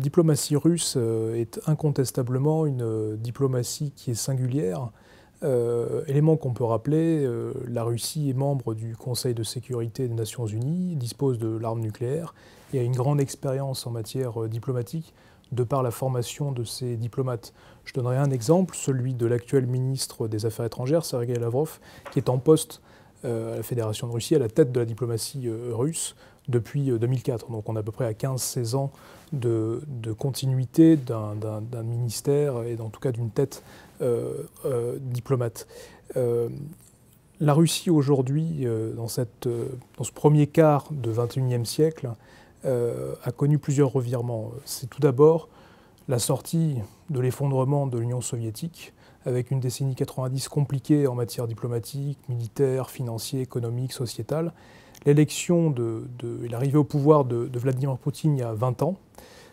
diplomatie russe est incontestablement une diplomatie qui est singulière. Élément qu'on peut rappeler, la Russie est membre du Conseil de sécurité des Nations Unies, dispose de l'arme nucléaire et a une grande expérience en matière diplomatique de par la formation de ses diplomates. Je donnerai un exemple, celui de l'actuel ministre des Affaires étrangères, Sergei Lavrov, qui est en poste à la Fédération de Russie, à la tête de la diplomatie russe depuis 2004. Donc on est à peu près à 15-16 ans de continuité d'un ministère et en tout cas d'une tête diplomate. La Russie aujourd'hui, dans ce premier quart de XXIe siècle, a connu plusieurs revirements. C'est tout d'abord la sortie de l'effondrement de l'Union soviétique, avec une décennie 90 compliquée en matière diplomatique, militaire, financière, économique, sociétale. L'élection et l'arrivée au pouvoir de Vladimir Poutine il y a 20 ans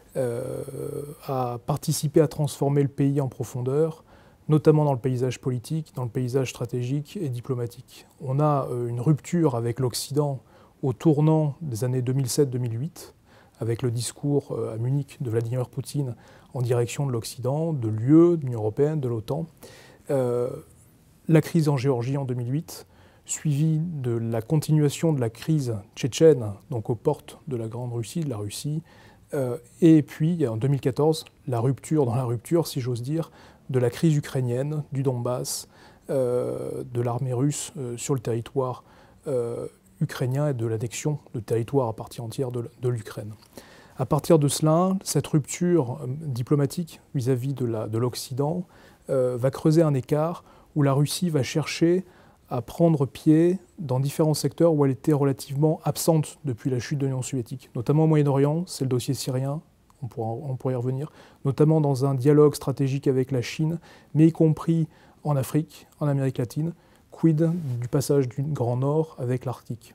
a participé à transformer le pays en profondeur, notamment dans le paysage politique, dans le paysage stratégique et diplomatique. On a une rupture avec l'Occident au tournant des années 2007-2008, avec le discours à Munich de Vladimir Poutine en direction de l'Occident, de l'UE, de l'Union européenne, de l'OTAN. La crise en Géorgie en 2008, suivie de la continuation de la crise tchétchène, donc aux portes de la Grande Russie, de la Russie, et puis en 2014, la rupture dans la rupture, si j'ose dire, de la crise ukrainienne, du Donbass, de l'armée russe sur le territoire ukrainien et de l'annexion de territoire à partie entière de l'Ukraine. À partir de cela, cette rupture diplomatique vis-à-vis de l'Occident va creuser un écart où la Russie va chercher à prendre pied dans différents secteurs où elle était relativement absente depuis la chute de l'Union soviétique, notamment au Moyen-Orient, c'est le dossier syrien, on pourrait y revenir, notamment dans un dialogue stratégique avec la Chine, mais y compris en Afrique, en Amérique latine, quid du passage du Grand Nord avec l'Arctique.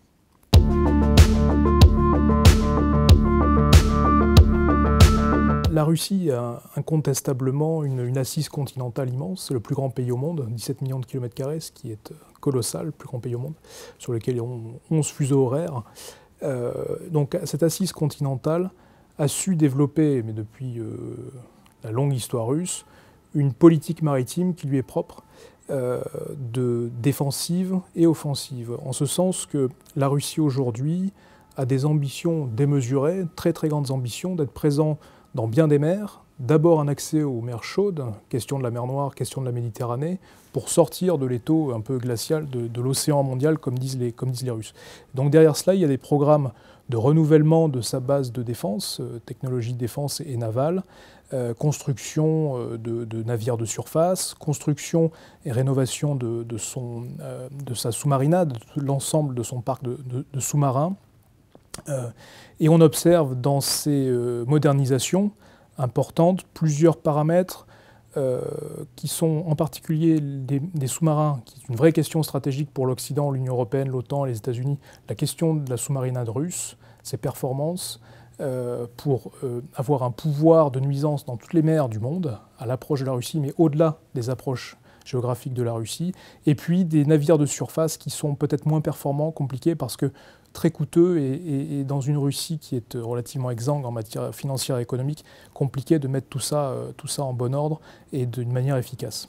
La Russie a incontestablement une assise continentale immense, c'est le plus grand pays au monde, 17 millions de kilomètres carrés, ce qui est colossal, le plus grand pays au monde, sur lequel il y a 11 fuseaux horaires. Donc cette assise continentale a su développer, mais depuis la longue histoire russe, une politique maritime qui lui est propre, de défensive et offensive, en ce sens que la Russie aujourd'hui a des ambitions démesurées, très très grandes ambitions, d'être présent dans bien des mers, d'abord un accès aux mers chaudes, question de la mer Noire, question de la Méditerranée, pour sortir de l'étau un peu glacial de l'océan mondial, comme disent les Russes. Donc derrière cela, il y a des programmes de renouvellement de sa base de défense, technologie de défense et navale, construction de navires de surface, construction et rénovation de sa sous-marina, de l'ensemble de son parc de sous-marins. Et on observe dans ces modernisations importantes plusieurs paramètres qui sont en particulier des sous-marins, qui est une vraie question stratégique pour l'Occident, l'Union européenne, l'OTAN, les États-Unis, la question de la sous-marinade russe, ses performances, pour avoir un pouvoir de nuisance dans toutes les mers du monde, à l'approche de la Russie, mais au-delà des approches géographiques de la Russie, et puis des navires de surface qui sont peut-être moins performants, compliqués, parce que très coûteux et dans une Russie qui est relativement exsangue en matière financière et économique, compliqué de mettre tout ça en bon ordre et d'une manière efficace.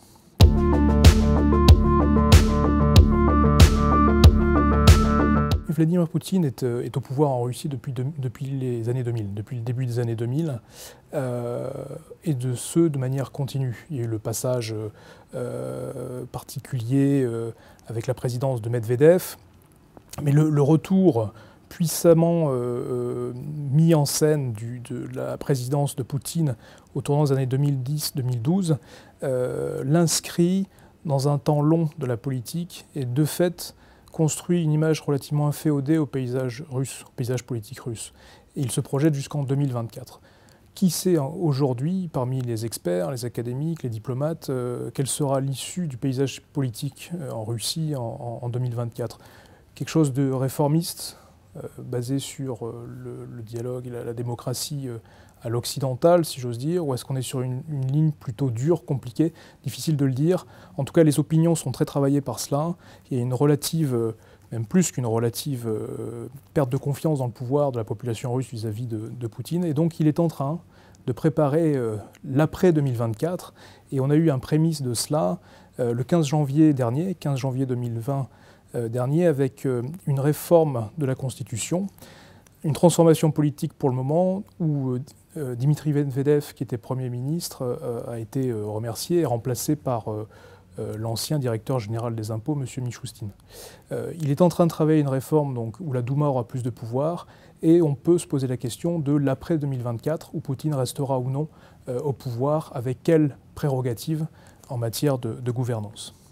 Vladimir Poutine est au pouvoir en Russie depuis les années 2000, depuis le début des années 2000, et de manière continue. Il y a eu le passage particulier avec la présidence de Medvedev, mais le retour puissamment mis en scène de la présidence de Poutine au tournant des années 2010-2012 l'inscrit dans un temps long de la politique et de fait construit une image relativement inféodée au paysage russe, au paysage politique russe. Et il se projette jusqu'en 2024. Qui sait aujourd'hui, parmi les experts, les académiques, les diplomates, quelle sera l'issue du paysage politique en Russie en 2024 ? Quelque chose de réformiste, basé sur le dialogue et la démocratie à l'occidental, si j'ose dire, ou est-ce qu'on est sur une ligne plutôt dure, compliquée, difficile de le dire. En tout cas, les opinions sont très travaillées par cela. Il y a une relative, même plus qu'une relative, perte de confiance dans le pouvoir de la population russe vis-à-vis de Poutine. Et donc, il est en train de préparer l'après 2024. Et on a eu un prémisse de cela le 15 janvier dernier, 15 janvier 2020 dernier, avec une réforme de la Constitution, une transformation politique pour le moment où Dmitri Medvedev, qui était Premier ministre, a été remercié et remplacé par l'ancien directeur général des impôts, M. Mishustin. Il est en train de travailler une réforme donc, où la Douma aura plus de pouvoir et on peut se poser la question de l'après 2024 où Poutine restera ou non au pouvoir, avec quelles prérogatives en matière de gouvernance.